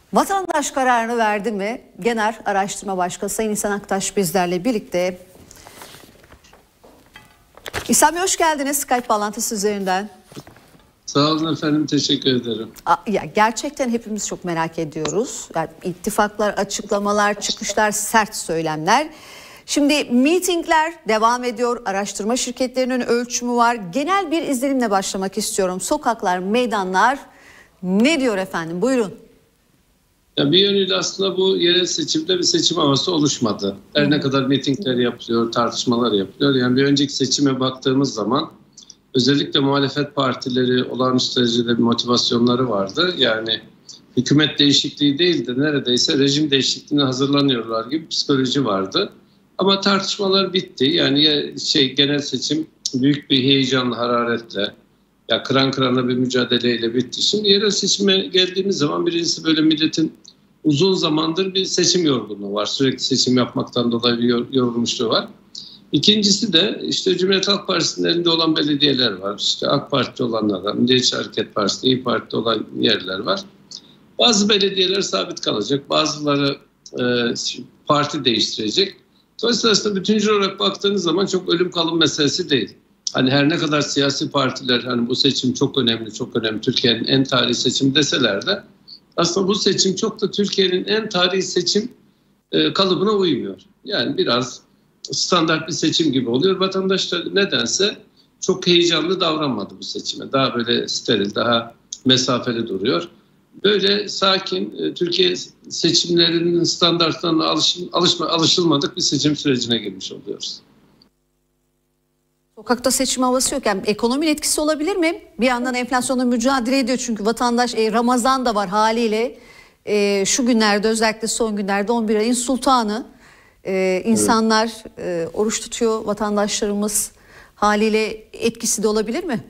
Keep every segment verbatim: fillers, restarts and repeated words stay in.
Vatandaş kararını verdi mi? Genel Araştırma Başkanı Sayın İhsan Aktaş bizlerle birlikte. İhsan Bey hoş geldiniz Skype bağlantısı üzerinden. Sağ olun efendim, teşekkür ederim. Ya gerçekten hepimiz çok merak ediyoruz. Yani ittifaklar, açıklamalar, çıkışlar, sert söylemler. Şimdi mitingler devam ediyor. Araştırma şirketlerinin ölçümü var. Genel bir izlenimle başlamak istiyorum. Sokaklar, meydanlar ne diyor efendim? Buyurun. Ya bir yönüyle aslında bu yerel seçimde bir seçim havası oluşmadı. Her ne kadar mitingler yapılıyor, tartışmalar yapılıyor. Yani bir önceki seçime baktığımız zaman özellikle muhalefet partileri olağanüstü derecede bir motivasyonları vardı. Yani hükümet değişikliği değil de neredeyse rejim değişikliğine hazırlanıyorlar gibi bir psikoloji vardı. Ama tartışmalar bitti. Yani şey genel seçim büyük bir heyecanla, hararetle, ya kıran kırana bir mücadeleyle bitti. Şimdi yerel seçime geldiğimiz zaman birincisi böyle milletin uzun zamandır bir seçim yorgunluğu var. Sürekli seçim yapmaktan dolayı bir yorulmuşluğu var. İkincisi de işte Cumhuriyet Halk Partisi'nin elinde olan belediyeler var. İşte AK Parti olanlar, Milliyetçi Hareket Partisi, İYİ Parti'de olan yerler var. Bazı belediyeler sabit kalacak, bazıları e, parti değiştirecek. Dolayısıyla aslında bütüncül olarak baktığınız zaman çok ölüm kalım meselesi değil. Hani her ne kadar siyasi partiler hani bu seçim çok önemli, çok önemli, Türkiye'nin en tarihi seçimi deseler de aslında bu seçim çok da Türkiye'nin en tarihi seçim e, kalıbına uymuyor. Yani biraz standart bir seçim gibi oluyor. Vatandaşlar nedense çok heyecanlı davranmadı bu seçime. Daha böyle steril, daha mesafeli duruyor. Böyle sakin, Türkiye seçimlerinin standartlarına alışın, alışma, alışılmadık bir seçim sürecine girmiş oluyoruz. Sokakta seçim havası yok. Yani ekonominin etkisi olabilir mi? Bir yandan enflasyonla mücadele ediyor çünkü vatandaş e, Ramazan da var haliyle. E, şu günlerde özellikle son günlerde on bir ayın sultanı. E, insanlar e, oruç tutuyor, vatandaşlarımız haliyle etkisi de olabilir mi?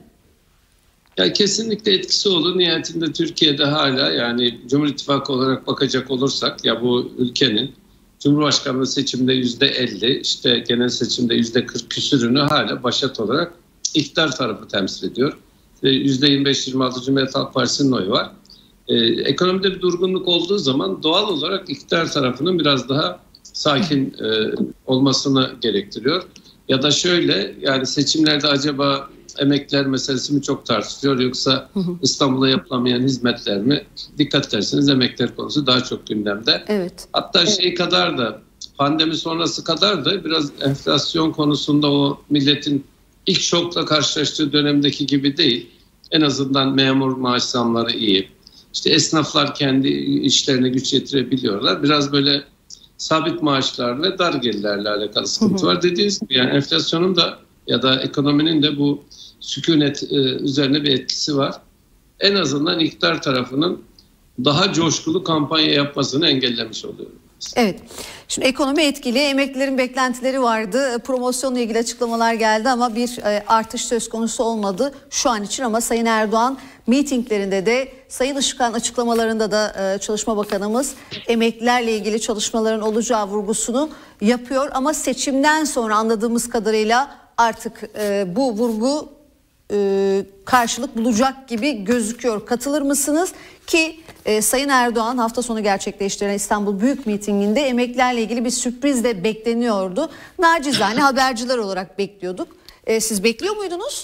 Ya kesinlikle etkisi olur. Nihayetinde Türkiye'de hala yani Cumhur İttifakı olarak bakacak olursak ya bu ülkenin Cumhurbaşkanlığı seçimde yüzde elli, işte genel seçimde yüzde kırk küsürünü hala başat olarak iktidar tarafı temsil ediyor. Ve yüzde yirmi beş yirmi altı Cumhuriyet Halk Partisi'nin oyu var. Ee, ekonomide bir durgunluk olduğu zaman doğal olarak iktidar tarafının biraz daha sakin e, olmasını gerektiriyor. Ya da şöyle yani seçimlerde acaba emekliler meselesi mi çok tartışılıyor yoksa hı hı. İstanbul'a yapılamayan hizmetler mi? Dikkat ederseniz emekliler konusu daha çok gündemde. Evet. Hatta evet. şey kadar da pandemi sonrası kadar da biraz enflasyon konusunda o milletin ilk şokla karşılaştığı dönemdeki gibi değil. En azından memur maaş zamları iyi. İşte esnaflar kendi işlerine güç yetirebiliyorlar. Biraz böyle sabit maaşlar ve dar gelirlerle alakalı sıkıntı hı hı. var. Dediğiniz gibi yani enflasyonun da ya da ekonominin de bu sükunet e, üzerine bir etkisi var. En azından iktidar tarafının daha coşkulu kampanya yapmasını engellemiş oluyor. Evet. Şimdi ekonomi etkili, emeklilerin beklentileri vardı. Promosyonla ilgili açıklamalar geldi ama bir e, artış söz konusu olmadı şu an için. Ama Sayın Erdoğan mitinglerinde de Sayın Işıkhan açıklamalarında da e, Çalışma Bakanımız emeklilerle ilgili çalışmaların olacağı vurgusunu yapıyor. Ama seçimden sonra anladığımız kadarıyla artık e, bu vurgu e, karşılık bulacak gibi gözüküyor. Katılır mısınız? Ki e, Sayın Erdoğan hafta sonu gerçekleştirilen İstanbul Büyük Miting'inde emeklilerle ilgili bir sürpriz de bekleniyordu. Nacizane haberciler olarak bekliyorduk. E, siz bekliyor muydunuz?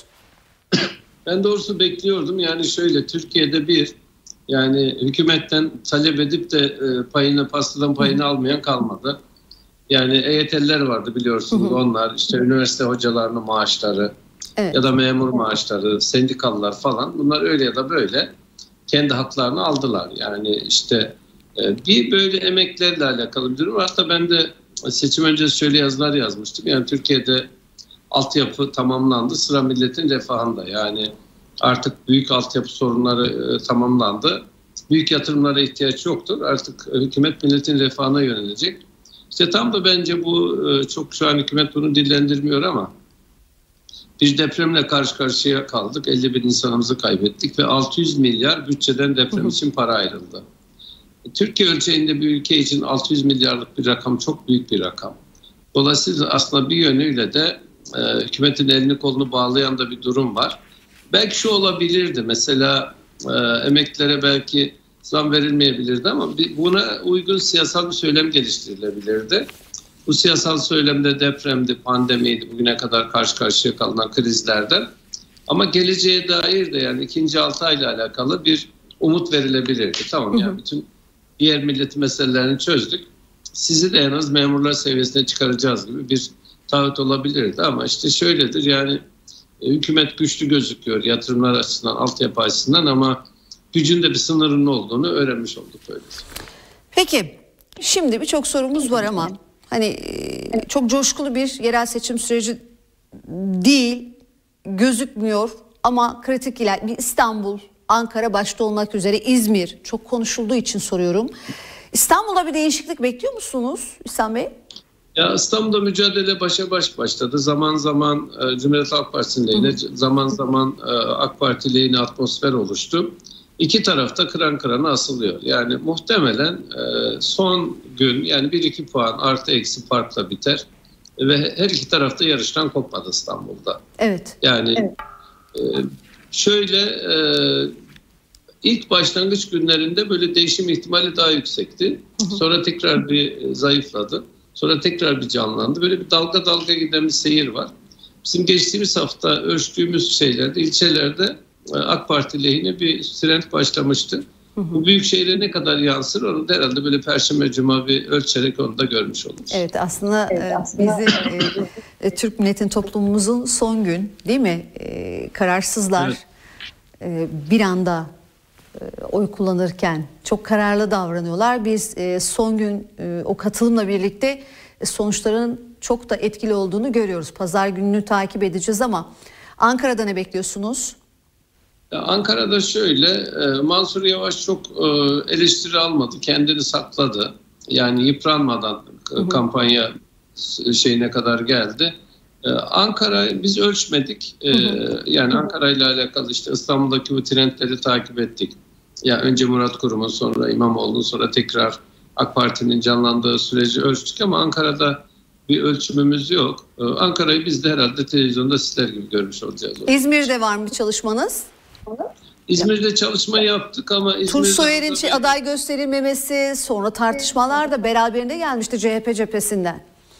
Ben doğrusu bekliyordum. Yani şöyle Türkiye'de bir yani hükümetten talep edip de e, payını pastadan payını hı. almayan kalmadı. Yani E Y T'liler vardı biliyorsunuz. Hı hı. Onlar işte üniversite hocalarının maaşları evet. ya da memur maaşları, sendikalılar falan bunlar öyle ya da böyle kendi haklarını aldılar. Yani işte bir böyle emeklerle alakalı bir durum. Hatta ben de seçim öncesi şöyle yazılar yazmıştım. Yani Türkiye'de altyapı tamamlandı. Sıra milletin refahında. Yani artık büyük altyapı sorunları tamamlandı. Büyük yatırımlara ihtiyaç yoktur. Artık hükümet milletin refahına yönelecek. İşte tam da bence bu çok şu an hükümet bunu dillendirmiyor ama bir depremle karşı karşıya kaldık. elli bin insanımızı kaybettik ve altı yüz milyar bütçeden deprem için para ayrıldı. Türkiye ölçeğinde bir ülke için altı yüz milyarlık bir rakam çok büyük bir rakam. Dolayısıyla aslında bir yönüyle de e, hükümetin elini kolunu bağlayan da bir durum var. Belki şu olabilirdi mesela e, emeklilere belki zam verilmeyebilirdi ama buna uygun siyasal bir söylem geliştirilebilirdi. Bu siyasal söylemde depremdi, pandemiydi, bugüne kadar karşı karşıya kalınan krizlerden. Ama geleceğe dair de yani ikinci altı ayla alakalı bir umut verilebilirdi. Tamam ya, yani bütün diğer millet meselelerini çözdük. Sizi de en az memurlar seviyesine çıkaracağız gibi bir taahhüt olabilirdi. Ama işte şöyledir yani, hükümet güçlü gözüküyor yatırımlar açısından, altyapı açısından ama gücünde bir sınırının olduğunu öğrenmiş olduk böyle. Peki şimdi birçok sorumuz var ama hani çok coşkulu bir yerel seçim süreci değil gözükmüyor ama kritik iler bir İstanbul, Ankara başta olmak üzere İzmir çok konuşulduğu için soruyorum. İstanbul'da bir değişiklik bekliyor musunuz İhsan Bey? Ya İstanbul'da mücadele başa baş başladı. Zaman zaman e, Cumhuriyet Halk Partisi'nin lehine, zaman zaman e, AK Parti lehine atmosfer oluştu. İki tarafta kıran kırana asılıyor. Yani muhtemelen e, son gün yani bir iki puan artı eksi farkla biter. Ve her iki tarafta yarıştan kopmadı İstanbul'da. Evet. Yani evet. E, şöyle e, ilk başlangıç günlerinde böyle değişim ihtimali daha yüksekti. Hı hı. Sonra tekrar bir zayıfladı. Sonra tekrar bir canlandı. Böyle bir dalga dalga giden bir seyir var. Bizim geçtiğimiz hafta ölçtüğümüz şeylerde, ilçelerde AK Parti lehine bir trend başlamıştı. Hı hı. Bu büyük şehre ne kadar yansır onu da herhalde böyle Perşembe Cuma bir ölçerek onu da görmüş oluruz. Evet aslında, evet, aslında bizim e, Türk milletin toplumumuzun son gün değil mi? E, kararsızlar evet. e, bir anda e, oy kullanırken çok kararlı davranıyorlar. Biz e, son gün e, o katılımla birlikte e, sonuçların çok da etkili olduğunu görüyoruz. Pazar gününü takip edeceğiz ama Ankara'da ne bekliyorsunuz? Ankara'da şöyle, Mansur Yavaş çok eleştiri almadı, kendini sakladı. Yani yıpranmadan hı hı. kampanya şeyine kadar geldi. Ankara biz ölçmedik. Hı hı. Yani Ankara ile alakalı işte İstanbul'daki bu trendleri takip ettik. Yani önce Murat Kurum'un, sonra İmamoğlu'nun, sonra tekrar AK Parti'nin canlandığı süreci ölçtük ama Ankara'da bir ölçümümüz yok. Ankara'yı biz de herhalde televizyonda sizler gibi görmüş olacağız. İzmir'de var mı bir çalışmanız? İzmir'de çalışma yaptık ama İzmir'de... Tunç Soyer'in bir... aday gösterilmemesi, sonra tartışmalar da beraberinde gelmişti C H P cephesinden.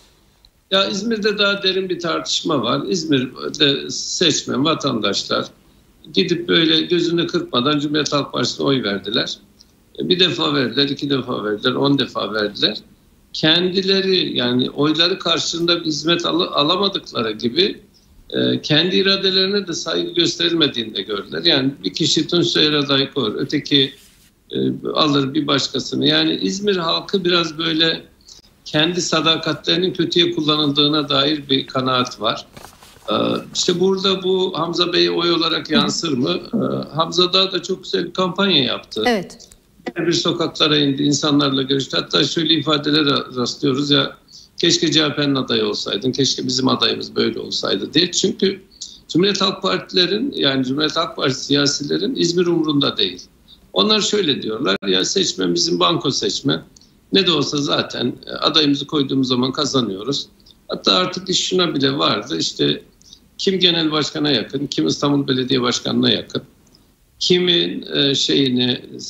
Ya İzmir'de daha derin bir tartışma var. İzmir'de seçmen, vatandaşlar gidip böyle gözünü kırpmadan Cumhuriyet Halk Partisi'ne oy verdiler. Bir defa verdiler, iki defa verdiler, on defa verdiler. Kendileri yani oyları karşılığında bir hizmet al- alamadıkları gibi e, kendi iradelerine de saygı gösterilmediğini de gördüler. Yani bir kişi Tunç Soyer aday koyar, öteki e, alır bir başkasını. Yani İzmir halkı biraz böyle kendi sadakatlerinin kötüye kullanıldığına dair bir kanaat var. E, işte burada bu Hamza Bey'e oy olarak yansır mı? E, Hamza Dağ da çok güzel bir kampanya yaptı. Evet. Bir sokaklara indi, insanlarla görüştü. Hatta şöyle ifadeler rastlıyoruz ya, keşke C H P'nin adayı olsaydın, keşke bizim adayımız böyle olsaydı diye. Çünkü Cumhuriyet Halk Partilerin yani Cumhuriyet Halk Partisi siyasilerin İzmir umrunda değil. Onlar şöyle diyorlar ya, seçmen bizim banko seçmen. Ne de olsa zaten adayımızı koyduğumuz zaman kazanıyoruz. Hatta artık iş şuna bile vardı, işte kim genel başkana yakın, kim İstanbul Belediye Başkanı'na yakın. Kimin e, şeyini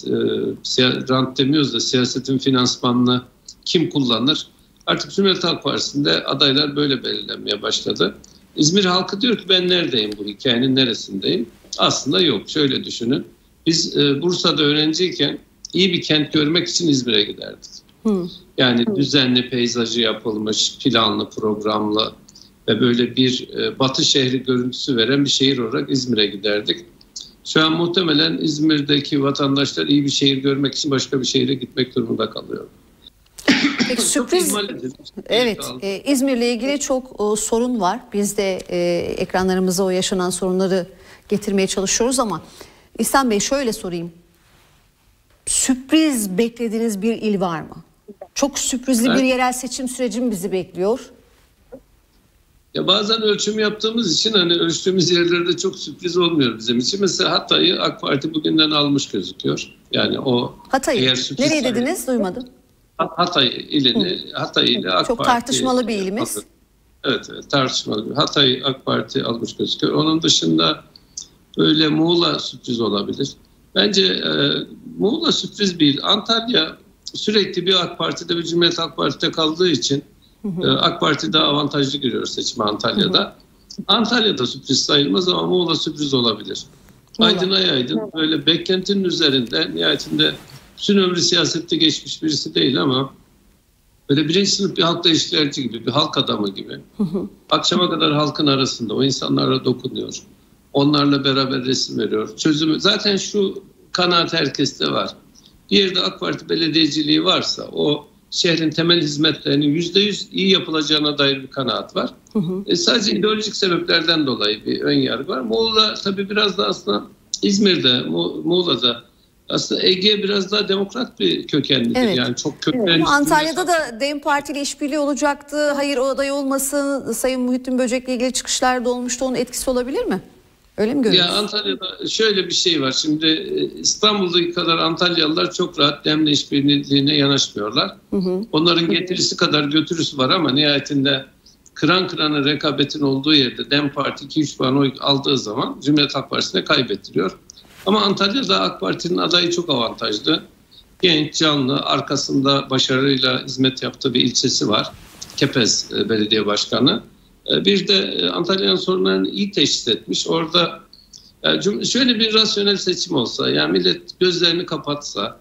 e, rant demiyoruz da siyasetin finansmanını kim kullanır? Artık Cumhuriyet Halk Partisi'nde adaylar böyle belirlenmeye başladı. İzmir halkı diyor ki ben neredeyim, bu hikayenin neresindeyim? Aslında yok, şöyle düşünün. Biz e, Bursa'da öğrenciyken iyi bir kent görmek için İzmir'e giderdik. Hı. Yani Hı. düzenli peyzajı yapılmış, planlı, programlı ve böyle bir e, batı şehri görüntüsü veren bir şehir olarak İzmir'e giderdik. Şu an muhtemelen İzmir'deki vatandaşlar iyi bir şehir görmek için başka bir şehre gitmek durumunda kalıyor. Peki sürpriz. Evet, e, İzmir'le ilgili çok o, sorun var. Biz de e, ekranlarımıza o yaşanan sorunları getirmeye çalışıyoruz ama İhsan Bey şöyle sorayım. Sürpriz beklediğiniz bir il var mı? Çok sürprizli evet. bir yerel seçim süreci mi bizi bekliyor? Ya bazen ölçüm yaptığımız için hani ölçtüğümüz yerlerde çok sürpriz olmuyor bizim için. Mesela Hatay'ı AK Parti bugünden almış gözüküyor. Yani o Hatay'ı nereye dediniz? Duymadım. Hatay ilini, Hı. Hatay ile AK çok Parti. Çok tartışmalı bir ilimiz. Evet, evet tartışmalı. Hatay AK Parti almış gözüküyor. Onun dışında böyle Muğla sürpriz olabilir. Bence e, Muğla sürpriz bir il. Antalya sürekli bir AK Parti'de bir Cumhuriyet Halk Parti'de kaldığı için hı hı. E, AK Parti daha avantajlı giriyor seçime Antalya'da. Hı hı. Antalya'da sürpriz sayılmaz ama Muğla sürpriz olabilir. Muğla. Aydın Ayaydın böyle beklentinin üzerinde, nihayetinde bütün ömrü siyasette geçmiş birisi değil ama böyle birinci sınıf bir halkla ilişkilerci gibi, bir halk adamı gibi. Hı hı. Akşama kadar halkın arasında o insanlarla dokunuyor. Onlarla beraber resim veriyor. Çözümü zaten şu kanaat herkeste var. Bir yerde AK Parti belediyeciliği varsa o şehrin temel hizmetlerinin yüzde yüz iyi yapılacağına dair bir kanaat var. Hı hı. E sadece ideolojik sebeplerden dolayı bir ön yargı var. Muğla tabii biraz da aslında İzmir'de, Mu Muğla'da aslında Ege biraz daha demokrat bir kökenlidir. Evet. Yani çok köklenmiş. Evet. Antalya'da da DEM Parti ile işbirliği olacaktı. Hayır, o aday olmasın. Sayın Muhittin Böcek'le ilgili çıkışlar da olmuştu. Onun etkisi olabilir mi? Öyle mi görüyorsunuz? Ya Antalya'da şöyle bir şey var. Şimdi İstanbul'daki kadar Antalyalılar çok rahat DEM'le işbirliğine yanaşmıyorlar. Hı hı. Onların getirisi kadar götürüsü var ama nihayetinde kıran kırana rekabetin olduğu yerde DEM Parti iki üç puan oy aldığı zaman Cumhuriyet Halk Partisi'ne kaybettiriyor. Ama Antalya'da AK Parti'nin adayı çok avantajlı. Genç, canlı, arkasında başarıyla hizmet yaptığı bir ilçesi var. Kepez Belediye Başkanı. Bir de Antalya'nın sorunlarını iyi teşhis etmiş. Orada yani şöyle bir rasyonel seçim olsa, yani millet gözlerini kapatsa,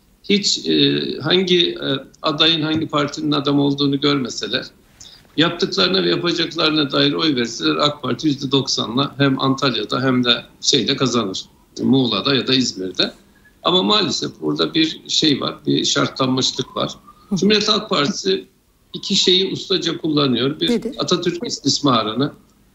hiç hangi adayın hangi partinin adamı olduğunu görmeseler, yaptıklarına ve yapacaklarına dair oy verseler AK Parti yüzde doksanla hem Antalya'da hem de şeyde kazanır. Muğla'da ya da İzmir'de. Ama maalesef burada bir şey var, bir şartlanmışlık var. Cumhuriyet Halk Partisi iki şeyi ustaca kullanıyor. Bir, nedir? Atatürk istismarını.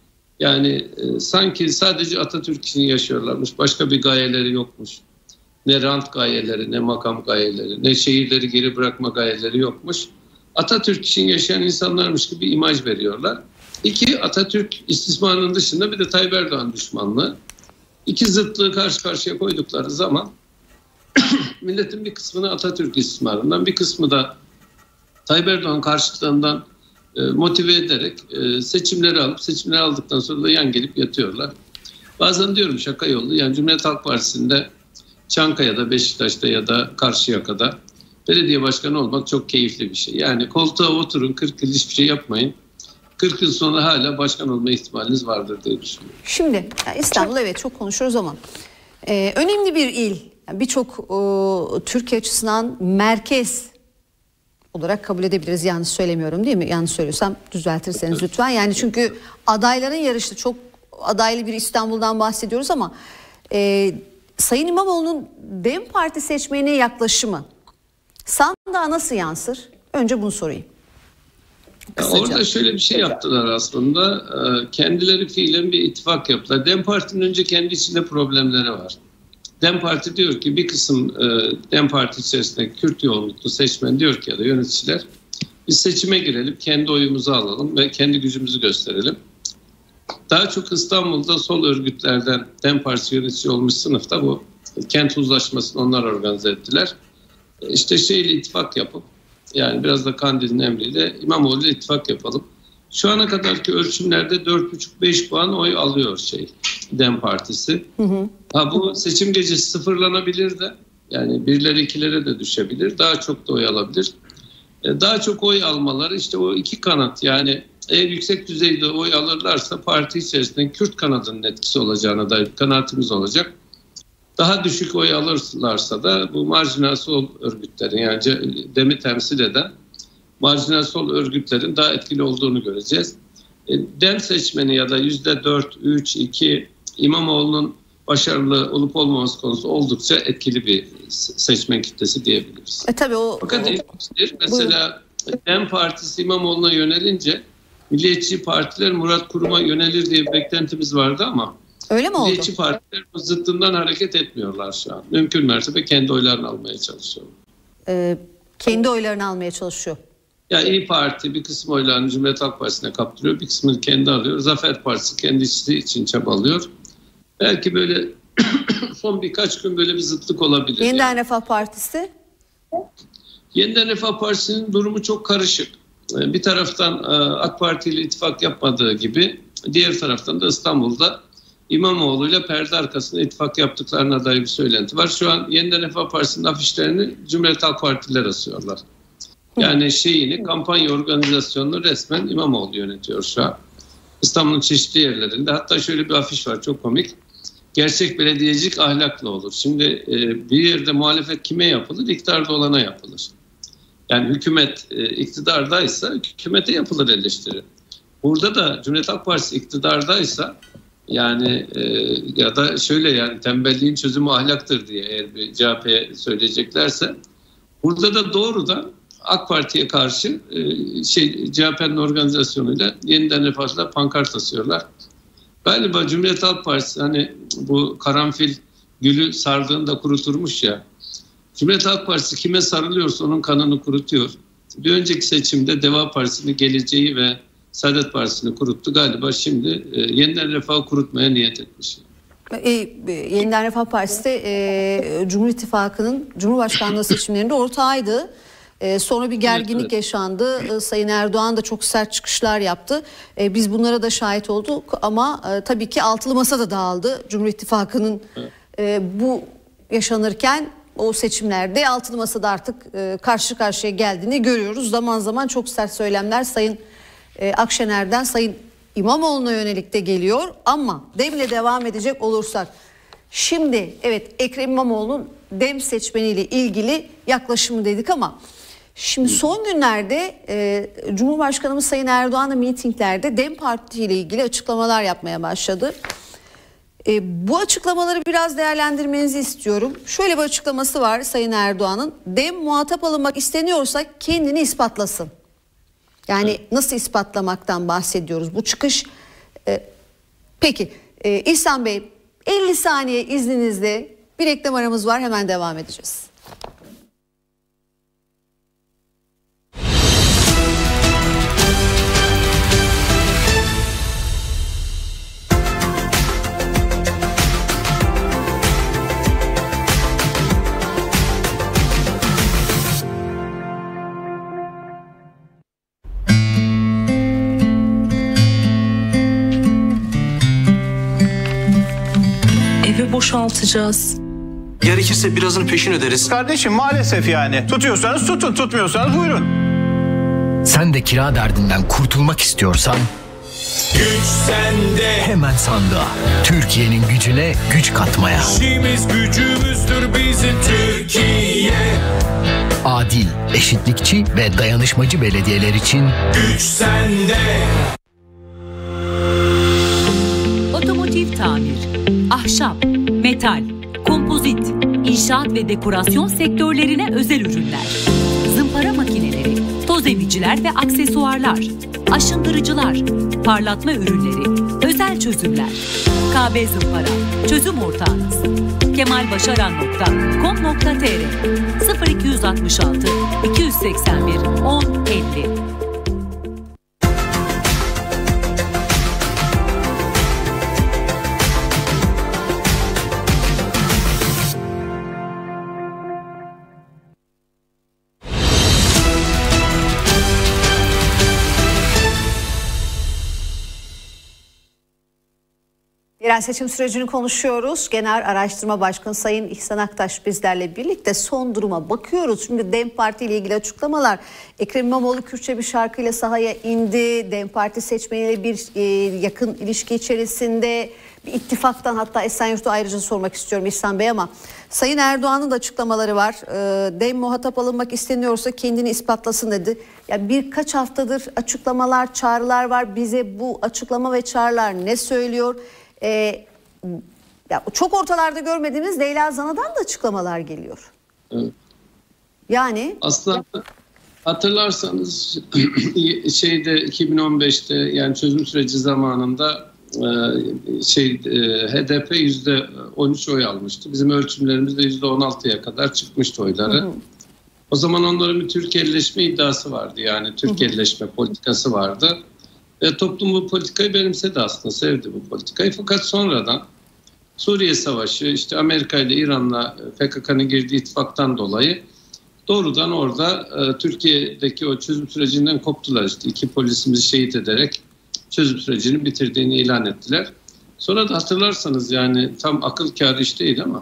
Yani e, sanki sadece Atatürk için yaşıyorlarmış. Başka bir gayeleri yokmuş. Ne rant gayeleri, ne makam gayeleri, ne şehirleri geri bırakma gayeleri yokmuş. Atatürk için yaşayan insanlarmış gibi imaj veriyorlar. İki, Atatürk istismarının dışında bir de Tayyip Erdoğan düşmanlığı. İki zıtlığı karşı karşıya koydukları zaman milletin bir kısmını Atatürk istismarından, bir kısmı da Tayyip Erdoğan karşıtlığından e, motive ederek e, seçimleri alıp seçimleri aldıktan sonra da yan gelip yatıyorlar. Bazen diyorum şaka yollu, yani Cumhuriyet Halk Partisi'nde Çankaya'da, Beşiktaş'ta ya da Karşıyaka'da belediye başkanı olmak çok keyifli bir şey. Yani koltuğa oturun, kırk yıl hiçbir şey yapmayın. kırk yıl sonra hala başkan olma ihtimaliniz vardır diye düşünüyorum. Şimdi İstanbul evet çok konuşuyoruz ama e, önemli bir il. Yani birçok e, Türkiye açısından merkez olarak kabul edebiliriz. Yanlış söylemiyorum değil mi? Yanlış söylüyorsam düzeltirseniz evet. Lütfen. Yani çünkü adayların yarıştı. Çok adaylı bir İstanbul'dan bahsediyoruz ama e, Sayın İmamoğlu'nun DEM Parti seçmenine yaklaşımı sandığa nasıl yansır? Önce bunu sorayım. Kısaca. Orada şöyle bir şey yaptılar aslında. Kendileri fiilen bir ittifak yaptılar. DEM Parti'nin önce kendi içinde problemleri var. DEM Parti diyor ki bir kısım DEM Parti içerisinde Kürt yoğunluklu seçmen diyor ki ya da yöneticiler biz seçime girelim, kendi oyumuzu alalım ve kendi gücümüzü gösterelim. Daha çok İstanbul'da sol örgütlerden DEM Partisi yönetici olmuş sınıfta bu kent uzlaşmasını onlar organize ettiler. İşte şeyle ittifak yapıp yani biraz da Kandil'in emriyle İmamoğlu'yla ittifak yapalım. Şu ana kadarki ölçümlerde dört buçuk beş puan oy alıyor şey DEM Partisi. Hı hı. Ha, bu seçim gecesi sıfırlanabilir de yani birlere ikilere de düşebilir. Daha çok da oy alabilir. Ee, daha çok oy almaları işte o iki kanat yani eğer yüksek düzeyde oy alırlarsa parti içerisinde Kürt kanadının etkisi olacağına dair bir kanaatimiz olacak. Daha düşük oy alırlarsa da bu marjinal sol örgütlerin yani DEM'i temsil eden marjinal sol örgütlerin daha etkili olduğunu göreceğiz. DEM seçmeni ya da yüzde dört, üç, iki İmamoğlu'nun başarılı olup olmaması konusu oldukça etkili bir seçmen kitlesi diyebiliriz. E tabii o. Fakat ilginçtir. Mesela DEM Partisi İmamoğlu'na yönelince milliyetçi partiler Murat Kurum'a yönelir diye bir beklentimiz vardı ama öyle mi oldu? Milliyetçi partiler bu zıttından hareket etmiyorlar şu an. Mümkün mertebe kendi oylarını almaya çalışıyor. Ee, kendi oylarını almaya çalışıyor. Ya İYİ Parti bir kısım oylarını Cumhuriyet Halk Partisi'ne kaptırıyor. Bir kısmını kendi alıyor. Zafer Partisi kendisi için çabalıyor. Belki böyle son birkaç gün böyle bir zıtlık olabilir. Yeniden yani. Refah Partisi? Yeniden Refah Partisi'nin durumu çok karışık. Bir taraftan AK Parti ile ittifak yapmadığı gibi diğer taraftan da İstanbul'da İmamoğlu ile perde arkasında ittifak yaptıklarına dair bir söylenti var. Şu an Yeniden Refah Partisi'nin afişlerini Cumhuriyet Halk Partililer asıyorlar. Yani şeyini, kampanya organizasyonunu resmen İmamoğlu yönetiyor şu an. İstanbul'un çeşitli yerlerinde. Hatta şöyle bir afiş var, çok komik. Gerçek belediyecilik ahlakla olur. Şimdi e, bir yerde muhalefet kime yapılır? İktidarda olana yapılır. Yani hükümet e, iktidardaysa hükümete yapılır eleştiri. Burada da Cumhuriyet Halk Partisi iktidardaysa yani e, ya da şöyle yani tembelliğin çözümü ahlaktır diye eğer bir C H P'ye söyleyeceklerse burada da doğrudan AK Parti'ye karşı e, şey C H P'nin organizasyonuyla Yeniden Refah'la pankart asıyorlar. Galiba Cumhuriyet Halk Partisi hani bu karanfil gülü sardığında kuruturmuş ya. Cumhuriyet Halk Partisi kime sarılıyorsa onun kanını kurutuyor. Bir önceki seçimde Deva Partisi'nin geleceği ve Saadet Partisi'ni kuruttu. Galiba şimdi e, Yeniden Refah'ı kurutmaya niyet etmiş. E, e, Yeniden Refah Partisi de e, Cumhur İttifakı'nın Cumhurbaşkanlığı seçimlerinde ortağıydı. E, sonra bir gerginlik evet, evet. yaşandı. E, Sayın Erdoğan da çok sert çıkışlar yaptı. E, biz bunlara da şahit olduk ama e, tabii ki altılı masa da dağıldı. Cumhur İttifakı'nın evet. e, bu yaşanırken o seçimlerde altılı masada artık e, karşı karşıya geldiğini görüyoruz. Zaman zaman çok sert söylemler Sayın e, Akşener'den Sayın İmamoğlu'na yönelik de geliyor. Ama Dem'le devam edecek olursak şimdi evet Ekrem İmamoğlu'nun Dem seçmeniyle ilgili yaklaşımı dedik ama şimdi son günlerde e, Cumhurbaşkanımız Sayın Erdoğan da mitinglerde Dem Parti ile ilgili açıklamalar yapmaya başladı. E, bu açıklamaları biraz değerlendirmenizi istiyorum. Şöyle bir açıklaması var Sayın Erdoğan'ın. Dem muhatap alınmak isteniyorsa kendini ispatlasın. Yani evet. nasıl ispatlamaktan bahsediyoruz? Bu çıkış e, peki e, İhsan Bey elli saniye izninizle bir reklam aramız var, hemen devam edeceğiz. Boşaltacağız. Gerekirse birazını peşin öderiz. Kardeşim maalesef yani. Tutuyorsanız tutun, tutmuyorsanız buyurun. Sen de kira derdinden kurtulmak istiyorsan güç sende. Hemen sandığa. Türkiye'nin gücüne güç katmaya. İşimiz gücümüzdür bizim Türkiye. Adil, eşitlikçi ve dayanışmacı belediyeler için güç sende. Otomotiv tamir, ahşap, metal, kompozit, inşaat ve dekorasyon sektörlerine özel ürünler, zımpara makineleri, toz emiciler ve aksesuarlar, aşındırıcılar, parlatma ürünleri, özel çözümler. K B Zımpara, çözüm ortağınız. kemalbaşaran nokta com nokta t r sıfır iki altı altı iki seksen bir on elli. Yerel seçim sürecini konuşuyoruz. Genel Araştırma Başkanı Sayın İhsan Aktaş bizlerle birlikte son duruma bakıyoruz. Şimdi Dem Parti ile ilgili açıklamalar. Ekrem İmamoğlu Kürtçe bir şarkıyla sahaya indi. Dem Parti seçmeniyle bir e, yakın ilişki içerisinde bir ittifaktan, hatta Esenyurt'u ayrıca sormak istiyorum İhsan Bey ama Sayın Erdoğan'ın da açıklamaları var. E, Dem muhatap alınmak isteniyorsa kendini ispatlasın dedi. Ya birkaç haftadır açıklamalar, çağrılar var. Bize bu açıklama ve çağrılar ne söylüyor? Ee, ya çok ortalarda görmediğimiz Leyla Zana'dan da açıklamalar geliyor. Evet. Yani aslında hatırlarsanız şeyde iki bin on beşte yani çözüm süreci zamanında şey H D P yüzde on üç oy almıştı. Bizim ölçümlerimizde yüzde on altıya kadar çıkmıştı oyları. Hı hı. O zaman onların bir Türkiye'leşme iddiası vardı. Yani Türkiye'leşme politikası vardı. Ve toplum bu politikayı benimsedi aslında, sevdi bu politikayı. Fakat sonradan Suriye Savaşı, işte Amerika ile İran'la P K K'nın girdiği ittifaktan dolayı doğrudan orada e, Türkiye'deki o çözüm sürecinden koptular. İşte iki polisimizi şehit ederek çözüm sürecini bitirdiğini ilan ettiler. Sonra da hatırlarsanız yani tam akıl kârı iş değil ama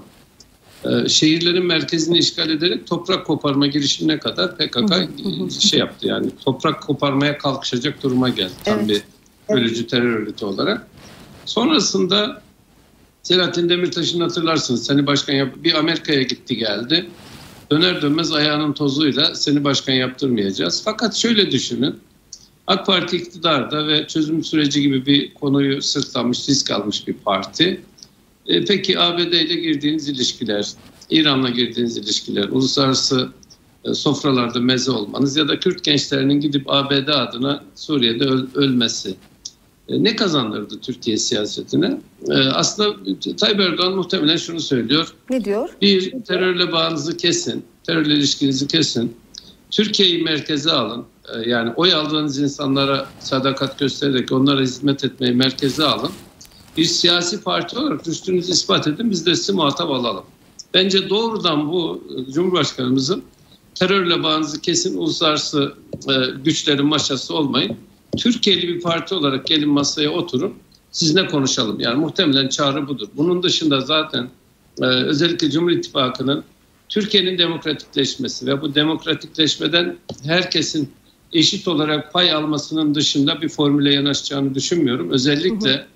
e, şehirlerin merkezini işgal ederek toprak koparma girişimine kadar P K K şey yaptı yani toprak koparmaya kalkışacak duruma geldi. Tam Evet. bir bölücü terör örgütü olarak. Sonrasında Selahattin Demirtaş'ın hatırlarsınız seni başkan yap bir Amerika'ya gitti geldi. Döner dönmez ayağının tozuyla seni başkan yaptırmayacağız. Fakat şöyle düşünün. AK Parti iktidarda ve çözüm süreci gibi bir konuyu sırtlanmış, risk almış bir parti. E, peki A B D ile girdiğiniz ilişkiler, İran'la girdiğiniz ilişkiler, uluslararası e, sofralarda meze olmanız ya da Kürt gençlerinin gidip A B D adına Suriye'de öl, ölmesi e, ne kazandırdı Türkiye siyasetine? E, aslında Tayyip Erdoğan muhtemelen şunu söylüyor. Ne diyor? Bir, terörle bağınızı kesin, terörle ilişkinizi kesin. Türkiye'yi merkeze alın. Yani oy aldığınız insanlara sadakat göstererek onlara hizmet etmeyi merkeze alın. Bir siyasi parti olarak rüştünüzü ispat edin, biz de sizi muhatap alalım. Bence doğrudan bu Cumhurbaşkanımızın terörle bağınızı kesin, uluslararası e, güçlerin maşası olmayın. Türkiye'li bir parti olarak gelin masaya oturun, sizinle konuşalım. Yani muhtemelen çağrı budur. Bunun dışında zaten e, özellikle Cumhur İttifakı'nın Türkiye'nin demokratikleşmesi ve bu demokratikleşmeden herkesin eşit olarak pay almasının dışında bir formüle yanaşacağını düşünmüyorum. Özellikle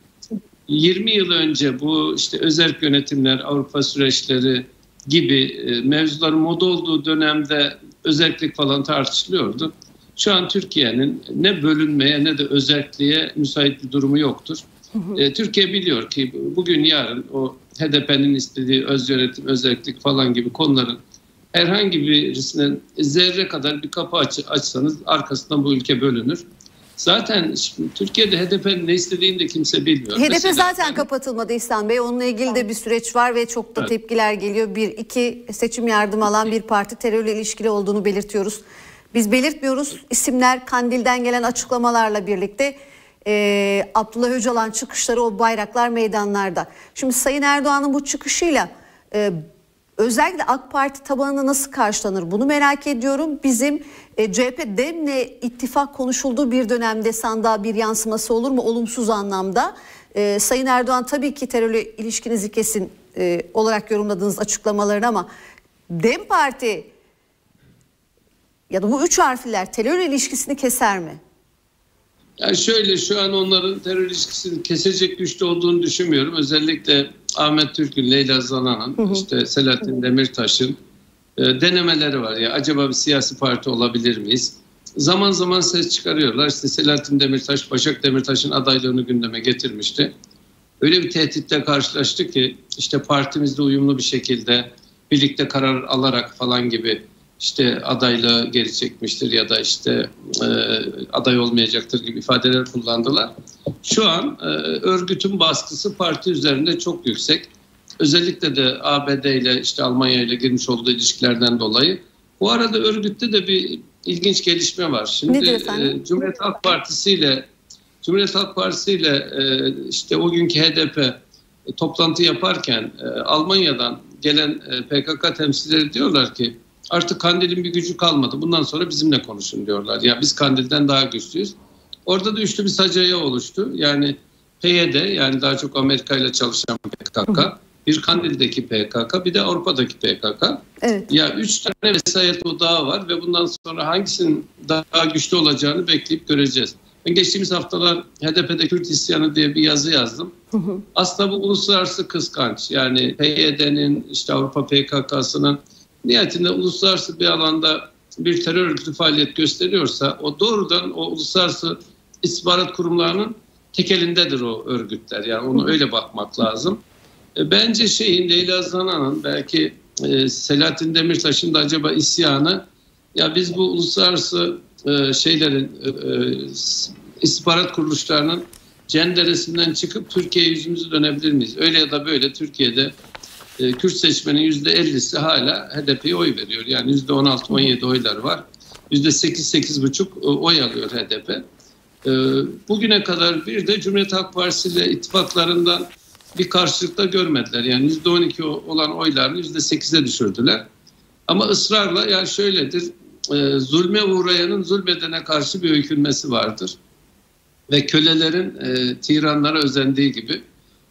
yirmi yıl önce bu işte özerk yönetimler, Avrupa süreçleri gibi mevzuların moda olduğu dönemde özerklik falan tartışılıyordu. Şu an Türkiye'nin ne bölünmeye ne de özerkliğe müsait bir durumu yoktur. Türkiye biliyor ki bugün yarın o H D P'nin istediği öz yönetim, özerklik falan gibi konuların herhangi birisine zerre kadar bir kapı aç, açsanız arkasından bu ülke bölünür. Zaten şimdi Türkiye'de H D P'nin ne istediğini de kimse bilmiyor. H D P Mesela, zaten yani, kapatılmadı İhsan Bey. Onunla ilgili de bir süreç var ve çok da evet. tepkiler geliyor. Bir, iki seçim yardımı alan bir parti terörle ilişkili olduğunu belirtiyoruz. Biz belirtmiyoruz. İsimler Kandil'den gelen açıklamalarla birlikte e, Abdullah Öcalan çıkışları, o bayraklar meydanlarda. Şimdi Sayın Erdoğan'ın bu çıkışıyla e, özellikle AK Parti tabanına nasıl karşılanır bunu merak ediyorum. Bizim e, C H P Dem'le ittifak konuşulduğu bir dönemde sandığa bir yansıması olur mu olumsuz anlamda? E, Sayın Erdoğan tabii ki terörle ilişkinizi kesin e, olarak yorumladığınız açıklamalarını ama Dem Parti ya da bu üç harfliler terör ilişkisini keser mi? Yani şöyle, şu an onların terör ilişkisini kesecek güçte olduğunu düşünmüyorum. Özellikle Ahmet Türk'ün, Leyla Zana'nın, işte Selahattin Demirtaş'ın e, denemeleri var. Ya acaba bir siyasi parti olabilir miyiz? Zaman zaman ses çıkarıyorlar. İşte Selahattin Demirtaş, Başak Demirtaş'ın adaylığını gündeme getirmişti. Öyle bir tehditle karşılaştı ki işte partimizle uyumlu bir şekilde birlikte karar alarak falan gibi işte adaylığı geri çekmiştir ya da işte e, aday olmayacaktır gibi ifadeler kullandılar. Şu an e, örgütün baskısı parti üzerinde çok yüksek. Özellikle de A B D ile işte Almanya ile girmiş olduğu ilişkilerden dolayı. Bu arada örgütte de bir ilginç gelişme var. Şimdi e, Cumhuriyet Halk Partisi ile Cumhuriyet Halk Partisi ile e, işte o günkü H D P e, toplantı yaparken e, Almanya'dan gelen e, P K K temsilcileri diyorlar ki artık Kandil'in bir gücü kalmadı. Bundan sonra bizimle konuşun diyorlar. Ya biz Kandil'den daha güçlüyüz. Orada da üçlü bir sacaya oluştu. Yani P Y D, yani daha çok Amerika ile çalışan P K K, bir Kandil'deki P K K, bir de Avrupa'daki P K K. Evet. Ya üç tane vesayet odağı var ve bundan sonra hangisinin daha güçlü olacağını bekleyip göreceğiz. Ben geçtiğimiz haftalar H D P'de Kürt isyanı diye bir yazı yazdım. Hı hı. Aslında bu uluslararası kıskanç. Yani P Y D'nin, işte Avrupa P K K'sının nihayetinde uluslararası bir alanda bir terör örgütü faaliyet gösteriyorsa o doğrudan o uluslararası istihbarat kurumlarının tekelindedir o örgütler. Yani onu öyle bakmak lazım. E, bence şeyin, Leyla Zana'nın, belki e, Selahattin Demirtaş'ın da acaba isyanı, ya biz bu uluslararası e, şeylerin e, istihbarat kuruluşlarının cenderesinden çıkıp Türkiye'ye yüzümüzü dönebilir miyiz? Öyle ya da böyle Türkiye'de e, Kürt seçmenin yüzde ellisi hala H D P'ye oy veriyor. Yani yüzde on altı on yedi oylar var. yüzde sekiz sekiz buçuk oy alıyor H D P. E, bugüne kadar bir de Cumhuriyet Halk Partisi ile ittifaklarından bir karşılıkta görmediler. Yani yüzde on iki olan oylarını yüzde sekize düşürdüler. Ama ısrarla, yani şöyledir, e, zulme uğrayanın zulmedene karşı bir öykünmesi vardır. Ve kölelerin e, tiranlara özendiği gibi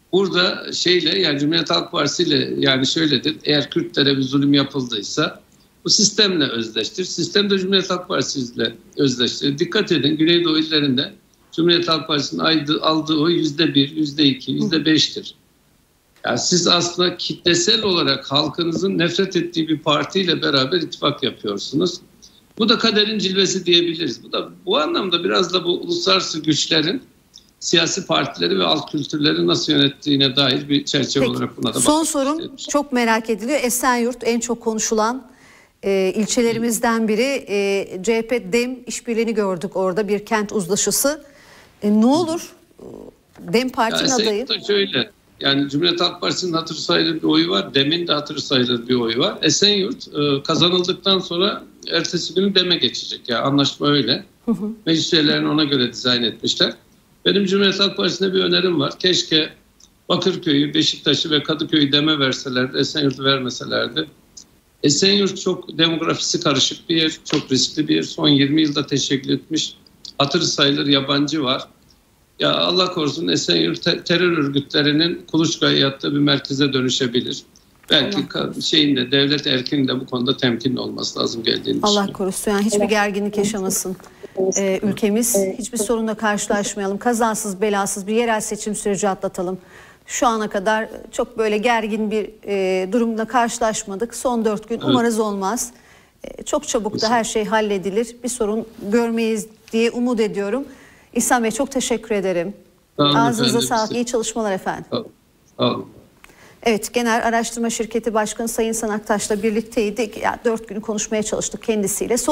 burada şeyle yani Cumhuriyet Halk Partisi ile yani şöyledir. Eğer Kürtlere bir zulüm yapıldıysa bu sistemle özdeştir. Sistem de Cumhuriyet Halk Partisi ile özdeştir. Dikkat edin Güneydoğu illerinde Cumhuriyet Halk Partisi'nin aldığı oy yüzde bir, yüzde iki, yüzde beştir. Yani siz aslında kitlesel olarak halkınızın nefret ettiği bir partiyle beraber ittifak yapıyorsunuz. Bu da kaderin cilvesi diyebiliriz. Bu da bu anlamda biraz da bu uluslararası güçlerin siyasi partileri ve alt kültürleri nasıl yönettiğine dair bir çerçeve Peki, olarak buna da son bakmak sorum istedim. çok merak ediliyor. Esenyurt en çok konuşulan e, ilçelerimizden biri. E, C H P DEM işbirliğini gördük orada, bir kent uzlaşısı. E, ne olur DEM partinin adayı? Esenyurt'ta şöyle yani Cumhuriyet Halk Partisi'nin hatır sayılır bir oyu var. DEM'in de hatır sayılır bir oyu var. Esenyurt e, kazanıldıktan sonra ertesi günü DEM'e geçecek. Yani anlaşma öyle. Hı hı. Meclis üyelerini ona göre dizayn etmişler. Benim Cumhuriyet Halk Partisi'ne bir önerim var. Keşke Bakırköy'ü, Beşiktaş'ı ve Kadıköy'ü DEM'e verselerdi, Esenyurt'u vermeselerdi. Esenyurt çok demografisi karışık bir yer, çok riskli bir yer. Son yirmi yılda teşekkül etmiş. Hatır sayılır yabancı var. Ya Allah korusun Esenyurt te- terör örgütlerinin kuluçkaya yattığı bir merkeze dönüşebilir. Belki Allah. şeyinde devlet erkinin de bu konuda temkinli olması lazım geldiğini Allah düşünüyorum. korusun yani hiçbir gerginlik yaşamasın ee, ülkemiz. Hiçbir sorunla karşılaşmayalım. Kazasız belasız bir yerel seçim süreci atlatalım. Şu ana kadar çok böyle gergin bir e, durumla karşılaşmadık. Son dört gün evet. Umarız olmaz. E, çok çabuk da her şey halledilir. Bir sorun görmeyiz diye umut ediyorum. İhsan Bey çok teşekkür ederim. Ağzınıza sağlık. İyi çalışmalar efendim. Sağ olun. Sağ olun. Evet, Genel Araştırma Şirketi Başkanı Sayın İhsan Aktaş'la birlikteydik. Ya, dört gün konuşmaya çalıştık kendisiyle.